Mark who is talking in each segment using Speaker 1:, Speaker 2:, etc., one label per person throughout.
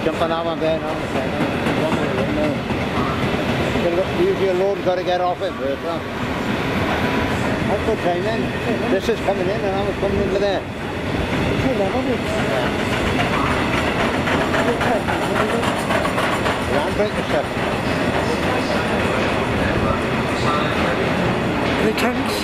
Speaker 1: Jump on that one there now. Usually a load's got to get off it first. That's good timing. This is coming in and I was coming into there. The handbrake and stuff.
Speaker 2: The tanks.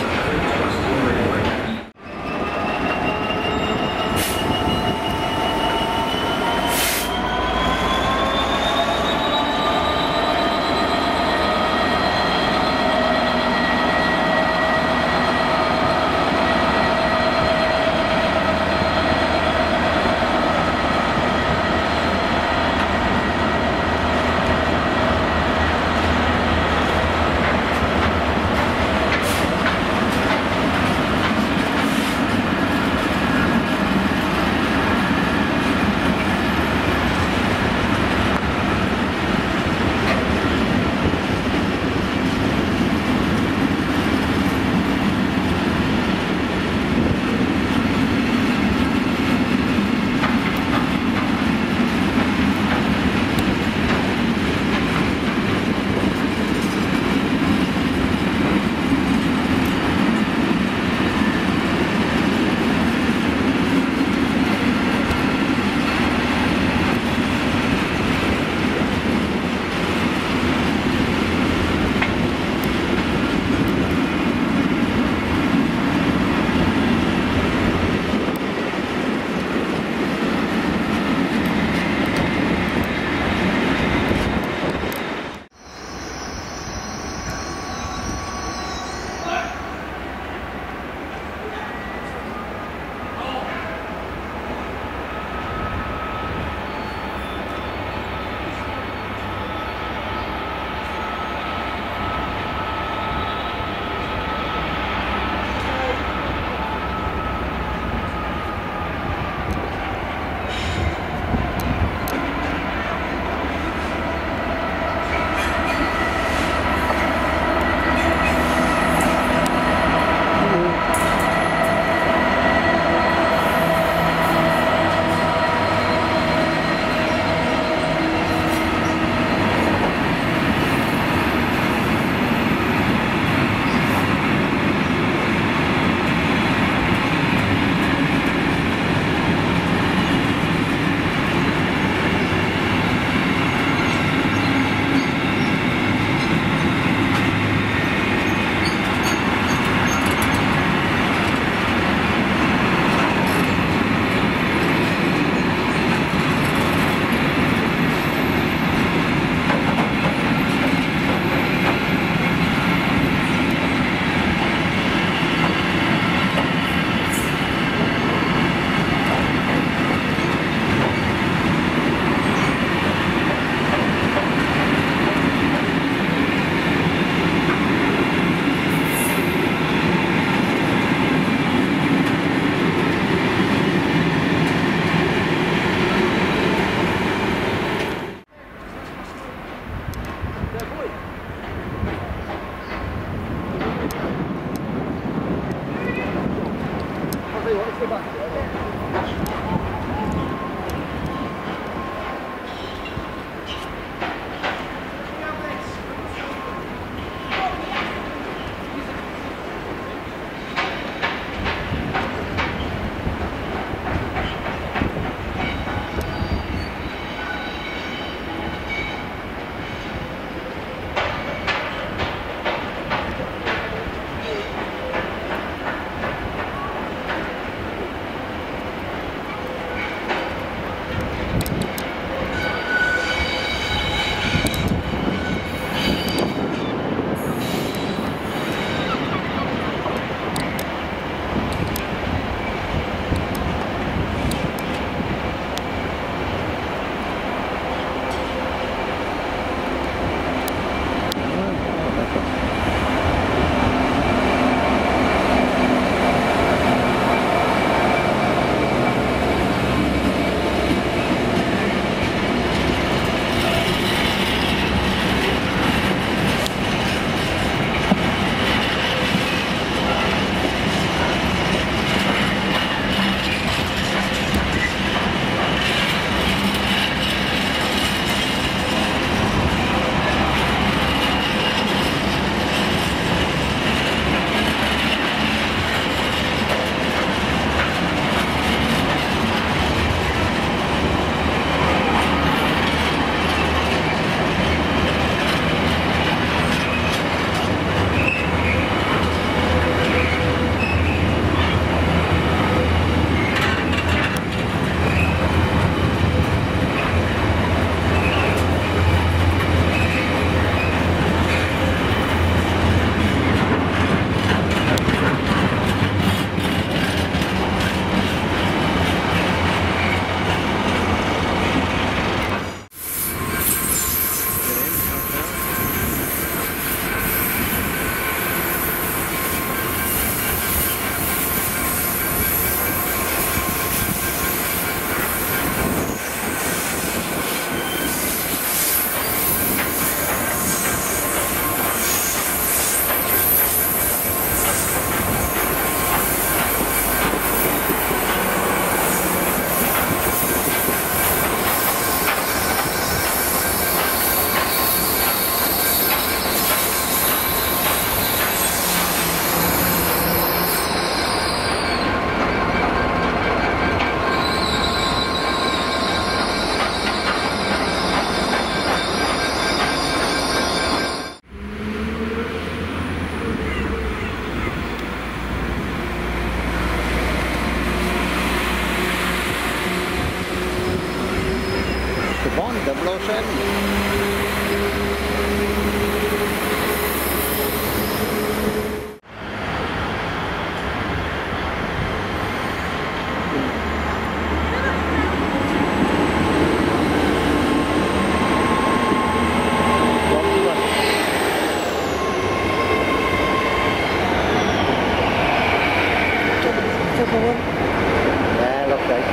Speaker 1: Bond 007. Yeah, look right.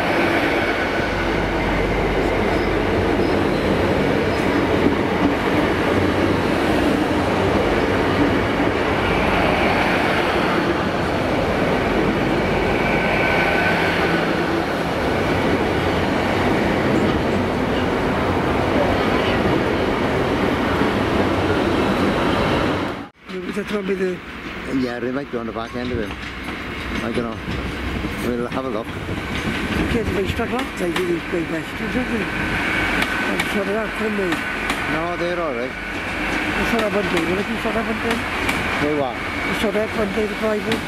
Speaker 2: That's probably the...
Speaker 1: Yeah, they might be on the back end of it. I don't know. We'll have a look.
Speaker 2: Kids have been stuck up, they do these big bastards, don't they? I'm sure they're not friendly.
Speaker 1: No, they're alright.
Speaker 2: You saw that one day, will it? You saw that one day?
Speaker 1: They what?
Speaker 2: You saw that one day, the driver?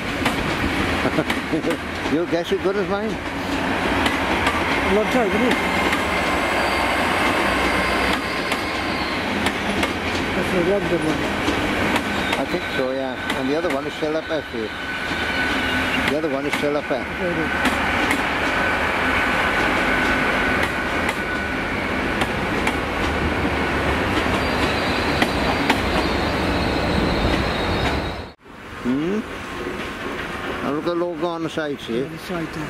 Speaker 1: Your guess as good as mine?
Speaker 2: A long time, isn't it? That's the London one.
Speaker 1: I think so, yeah. And the other one is still up there for you. The other one is still up there. Now look at the logo on the side, see?
Speaker 2: On the side there.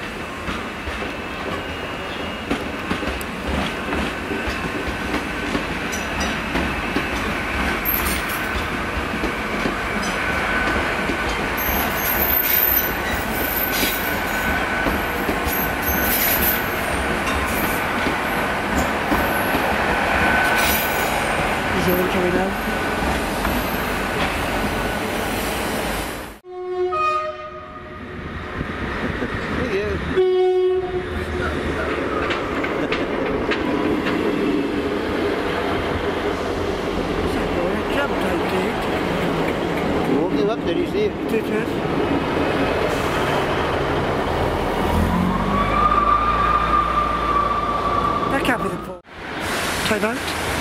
Speaker 2: Is there one coming out?
Speaker 1: Woke you up, did you see?
Speaker 2: It is. That can't be the fault. Time out.